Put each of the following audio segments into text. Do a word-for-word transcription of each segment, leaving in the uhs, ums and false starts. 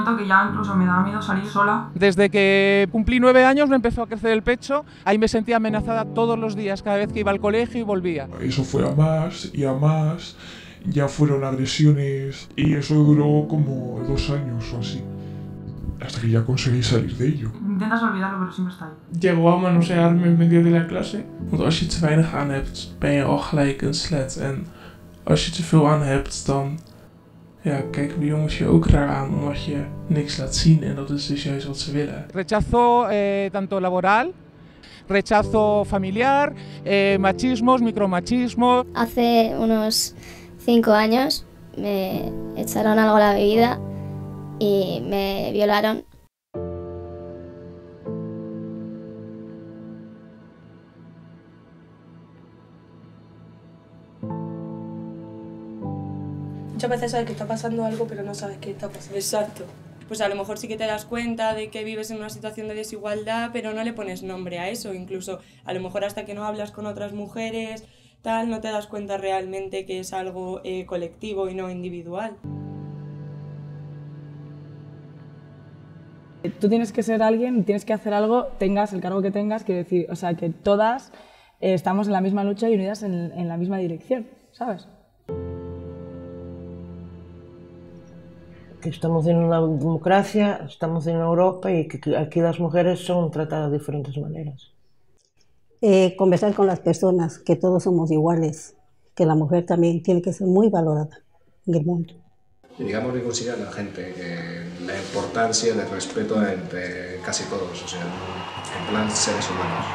momento que ya incluso me daba miedo salir sola. Desde que cumplí nueve años me empezó a crecer el pecho, ahí me sentía amenazada todos los días, cada vez que iba al colegio y volvía. Eso fue a más y a más, ya fueron agresiones y eso duró como dos años o así, hasta que ya conseguí salir de ello. Intentas olvidarlo, pero siempre está ahí. Llegó a manosearme en medio de la clase. Want als je te weinig aan hebt, ben je al gelijk een slet. En als je te veel aan hebt, dan ja, kijken de jongens je ook raar aan omdat je niks laat zien. En dat is dus juist wat ze willen. Rechazo eh, tanto laboral, rechazo familiar, eh, machismos, micromachismos. Hace unos cinco años me echaron algo a la bebida y me violaron. Muchas veces sabes que está pasando algo, pero no sabes qué está pasando. Exacto. Pues a lo mejor sí que te das cuenta de que vives en una situación de desigualdad, pero no le pones nombre a eso. Incluso a lo mejor hasta que no hablas con otras mujeres, tal, no te das cuenta realmente que es algo eh, colectivo y no individual. Tú tienes que ser alguien, tienes que hacer algo, tengas el cargo que tengas, quiero decir, o sea, que todas eh, estamos en la misma lucha y unidas en, en la misma dirección, ¿sabes? Que estamos en una democracia, estamos en Europa y que aquí las mujeres son tratadas de diferentes maneras. Eh, conversar con las personas, que todos somos iguales, que la mujer también tiene que ser muy valorada en el mundo. Y digamos que consigue a la gente que la importancia del respeto entre casi todos, o sea, en plan seres humanos.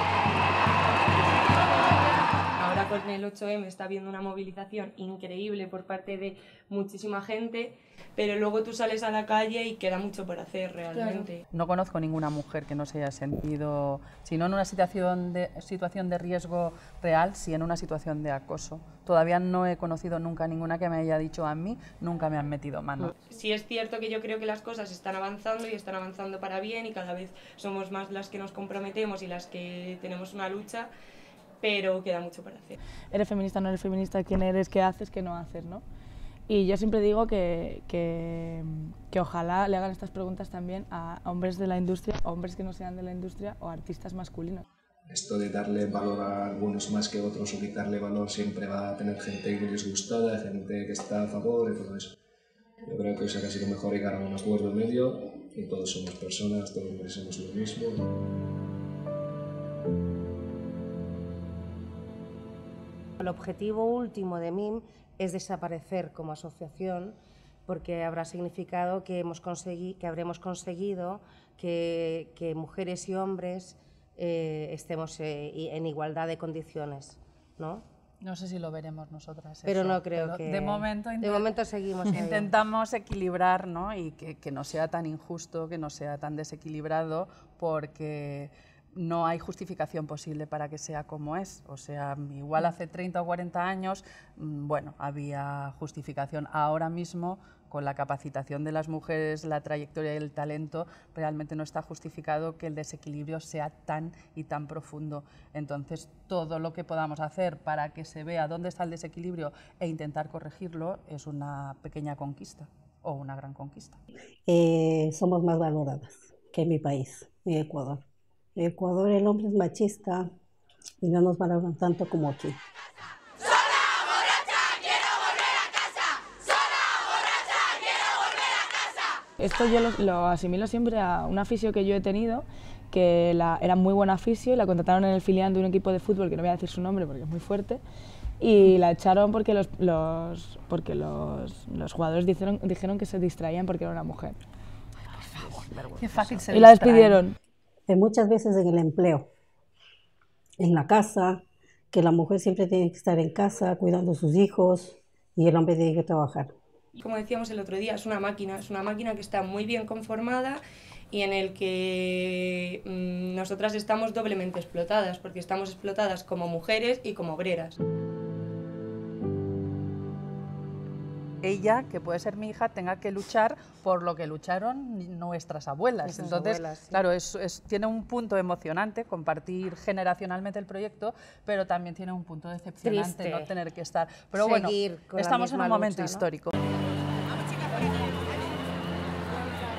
Ahora con el ocho eme está habiendo una movilización increíble por parte de muchísima gente, pero luego tú sales a la calle y queda mucho por hacer realmente. Claro. No conozco ninguna mujer que no se haya sentido, si no en una situación de, situación de riesgo real, si en una situación de acoso. Todavía no he conocido nunca ninguna que me haya dicho a mí, nunca me han metido mano. Sí es cierto que yo creo que las cosas están avanzando y están avanzando para bien y cada vez somos más las que nos comprometemos y las que tenemos una lucha, pero queda mucho por hacer. ¿Eres feminista, no eres feminista? ¿Quién eres? ¿Qué haces? ¿Qué no haces? ¿No? Y yo siempre digo que, que, que ojalá le hagan estas preguntas también a hombres de la industria, hombres que no sean de la industria o artistas masculinos. Esto de darle valor a algunos más que otros o quitarle valor siempre va a tener gente que les gusta, gente que está a favor y todo eso. Yo creo que es casi lo mejor llegar a un acuerdo medio y todos somos personas, todos merecemos lo mismo. El objetivo último de M I M es desaparecer como asociación, porque habrá significado que, hemos consegui, que habremos conseguido que, que mujeres y hombres eh, estemos eh, en igualdad de condiciones, ¿no? No sé si lo veremos nosotras. Pero eso, no creo pero que... De momento, de momento seguimos ahí. Intentamos equilibrar, ¿no? Y que, que no sea tan injusto, que no sea tan desequilibrado, porque no hay justificación posible para que sea como es. O sea, igual hace treinta o cuarenta años, bueno, había justificación. Ahora mismo, con la capacitación de las mujeres, la trayectoria y el talento, realmente no está justificado que el desequilibrio sea tan y tan profundo. Entonces, todo lo que podamos hacer para que se vea dónde está el desequilibrio e intentar corregirlo es una pequeña conquista o una gran conquista. Eh, somos más valoradas que en mi país, en Ecuador. En Ecuador el hombre es machista y no nos valoran tanto como aquí. Esto yo lo, lo asimilo siempre a un afisio que yo he tenido, que la, era muy buen afisio y la contrataron en el filial de un equipo de fútbol, que no voy a decir su nombre porque es muy fuerte, y la echaron porque los, los, porque los, los jugadores dijeron, dijeron que se distraían porque era una mujer. Ay, por favor, qué fácil se Y la despidieron. Eh, muchas veces en el empleo, en la casa, que la mujer siempre tiene que estar en casa cuidando a sus hijos y el hombre tiene que trabajar. Como decíamos el otro día, es una máquina, es una máquina que está muy bien conformada y en el que mmm, nosotras estamos doblemente explotadas, porque estamos explotadas como mujeres y como obreras. Ella, que puede ser mi hija, tenga que luchar por lo que lucharon nuestras abuelas. Nuestras Entonces, abuelas, sí. claro, es, es, tiene un punto emocionante compartir generacionalmente el proyecto, pero también tiene un punto decepcionante Triste. no tener que estar. Pero Seguir bueno, con la estamos en un misma momento lucha, ¿no? histórico.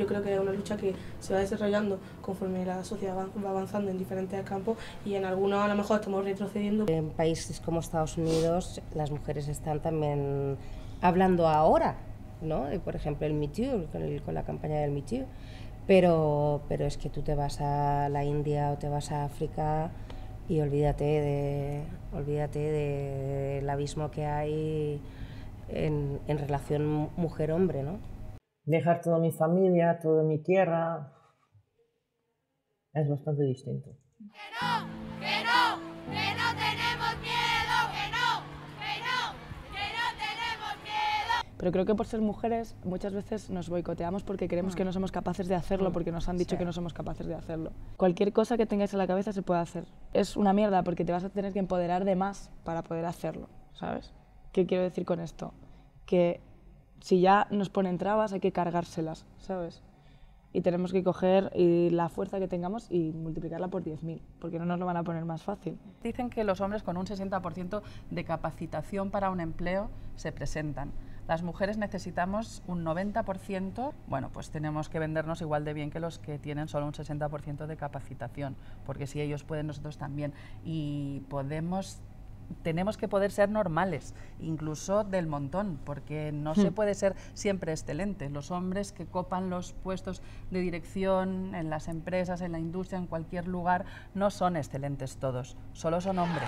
yo creo que es una lucha que se va desarrollando conforme la sociedad va avanzando en diferentes campos y en algunos a lo mejor estamos retrocediendo. En países como Estados Unidos las mujeres están también hablando ahora, ¿no? Por ejemplo el Me Too, con, el, con la campaña del Me Too, pero, pero es que tú te vas a la India o te vas a África y olvídate, de, olvídate del abismo que hay en, en relación mujer-hombre, ¿no? Dejar toda mi familia, toda mi tierra, es bastante distinto. ¡Que no! ¡Que no! ¡Que no tenemos miedo! ¡Que no! ¡Que no! ¡Que no tenemos miedo! Pero creo que por ser mujeres muchas veces nos boicoteamos porque creemos que no somos capaces de hacerlo, porque nos han dicho que no somos capaces de hacerlo. Cualquier cosa que tengáis en la cabeza se puede hacer. Es una mierda porque te vas a tener que empoderar de más para poder hacerlo, ¿sabes? ¿Qué quiero decir con esto? Que si ya nos ponen trabas hay que cargárselas, ¿sabes? Y tenemos que coger y la fuerza que tengamos y multiplicarla por diez mil, porque no nos lo van a poner más fácil. Dicen que los hombres con un sesenta por ciento de capacitación para un empleo se presentan. Las mujeres necesitamos un noventa por ciento, bueno, pues tenemos que vendernos igual de bien que los que tienen solo un sesenta por ciento de capacitación, porque si ellos pueden, nosotros también. Y podemos... tenemos que poder ser normales, incluso del montón, porque no se puede ser siempre excelente. Los hombres que copan los puestos de dirección en las empresas, en la industria, en cualquier lugar, no son excelentes todos, solo son hombres.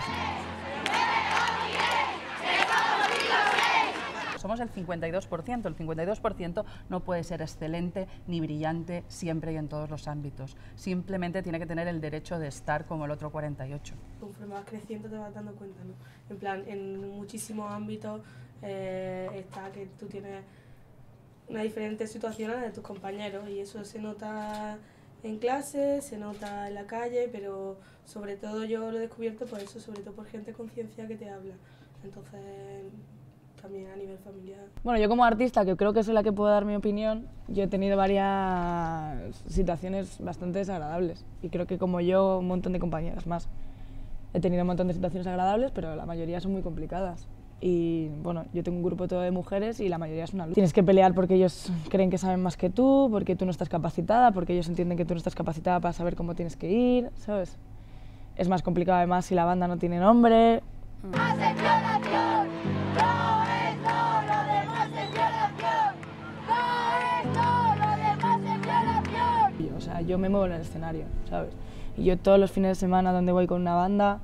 Somos el cincuenta y dos por ciento, el cincuenta y dos por ciento no puede ser excelente ni brillante siempre y en todos los ámbitos. Simplemente tiene que tener el derecho de estar como el otro cuarenta y ocho. Conforme vas creciendo te vas dando cuenta, ¿no? En plan, en muchísimos ámbitos eh, está que tú tienes una diferente situación a la de tus compañeros y eso se nota en clase, se nota en la calle, pero sobre todo yo lo he descubierto por eso, sobre todo por gente con ciencia que te habla. Entonces... también a nivel familiar. Bueno, yo como artista, que creo que soy la que puedo dar mi opinión, yo he tenido varias situaciones bastante desagradables y creo que como yo un montón de compañeras más. He tenido un montón de situaciones agradables, pero la mayoría son muy complicadas. Y bueno, yo tengo un grupo todo de mujeres y la mayoría es una lucha. Tienes que pelear porque ellos creen que saben más que tú, porque tú no estás capacitada, porque ellos entienden que tú no estás capacitada para saber cómo tienes que ir, ¿sabes? Es más complicado además si la banda no tiene nombre. ¡Más en violación! ¡No es todo lo demás en violación! ¡No es todo lo demás en violación! Y, o sea, yo me muevo en el escenario, ¿sabes? Y yo todos los fines de semana donde voy con una banda,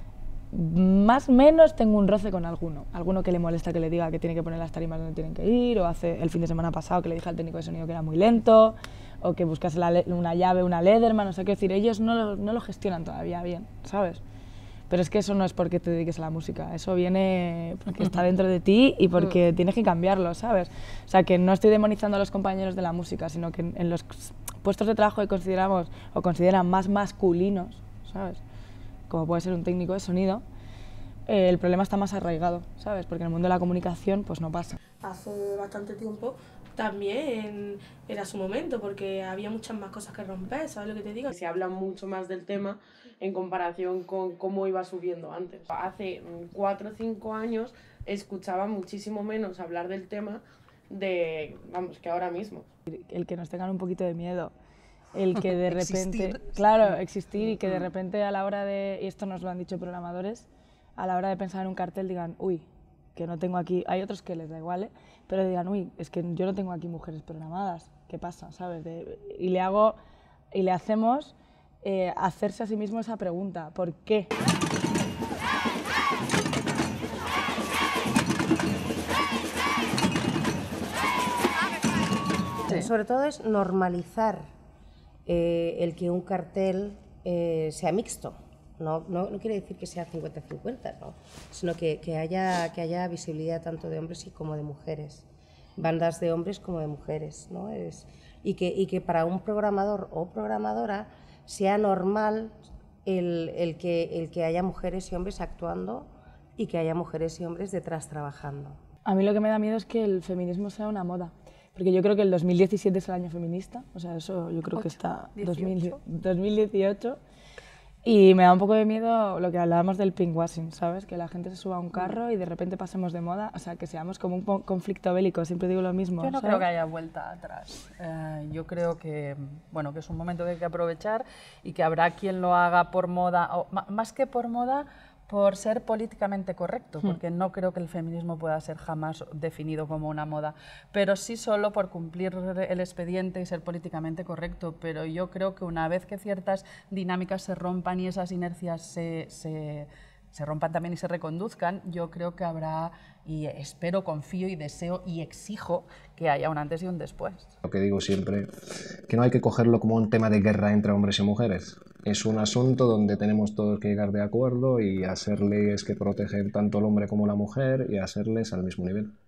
más o menos tengo un roce con alguno. Alguno que le molesta que le diga que tiene que poner las tarimas donde tienen que ir, o hace el fin de semana pasado que le dije al técnico de sonido que era muy lento, o que buscase la, una llave, una Leatherman, o sea, quiero decir, ellos no lo, no lo gestionan todavía bien, ¿sabes? Pero es que eso no es porque te dediques a la música, eso viene porque está dentro de ti y porque tienes que cambiarlo, ¿sabes? O sea, que no estoy demonizando a los compañeros de la música, sino que en los puestos de trabajo que consideramos o consideran más masculinos, ¿sabes? Como puede ser un técnico de sonido, eh, el problema está más arraigado, ¿sabes? Porque en el mundo de la comunicación pues no pasa. Hace bastante tiempo también era su momento, porque había muchas más cosas que romper, ¿sabes lo que te digo? Se habla mucho más del tema en comparación con cómo iba subiendo antes. Hace cuatro o cinco años escuchaba muchísimo menos hablar del tema de, vamos, que ahora mismo. El que nos tengan un poquito de miedo, el que de repente, Existir. claro, existir y que de repente a la hora de, y esto nos lo han dicho programadores, a la hora de pensar en un cartel digan, uy, que no tengo aquí, hay otros que les da igual, ¿eh? Pero digan, uy, es que yo no tengo aquí mujeres programadas, ¿qué pasa? ¿Sabes? De, y le hago, y le hacemos eh, hacerse a sí mismo esa pregunta, ¿por qué? Sí. Sobre todo es normalizar eh, el que un cartel eh, sea mixto. No, no, no quiere decir que sea cincuenta cincuenta, ¿no? Sino que, que, haya, que haya visibilidad tanto de hombres como de mujeres, bandas de hombres como de mujeres, ¿no? Es, y, que, y que para un programador o programadora sea normal el, el, que, el que haya mujeres y hombres actuando y que haya mujeres y hombres detrás trabajando. A mí lo que me da miedo es que el feminismo sea una moda, porque yo creo que el dos mil diecisiete es el año feminista, o sea, eso yo creo que está dos mil dieciocho. Y me da un poco de miedo lo que hablábamos del pinkwashing, ¿sabes? Que la gente se suba a un carro y de repente pasemos de moda, o sea, que seamos como un conflicto bélico, siempre digo lo mismo. Yo no ¿sabes? creo que haya vuelta atrás. Eh, yo creo que, bueno, que es un momento que hay que aprovechar y que habrá quien lo haga por moda, o más que por moda, por ser políticamente correcto, porque no creo que el feminismo pueda ser jamás definido como una moda, pero sí solo por cumplir el expediente y ser políticamente correcto. Pero yo creo que una vez que ciertas dinámicas se rompan y esas inercias se, se, se rompan también y se reconduzcan, yo creo que habrá, y espero, confío y deseo y exijo que haya un antes y un después. Lo que digo siempre, que no hay que cogerlo como un tema de guerra entre hombres y mujeres. Es un asunto donde tenemos todos que llegar de acuerdo y hacer leyes que protegen tanto al hombre como a la mujer y hacerles al mismo nivel.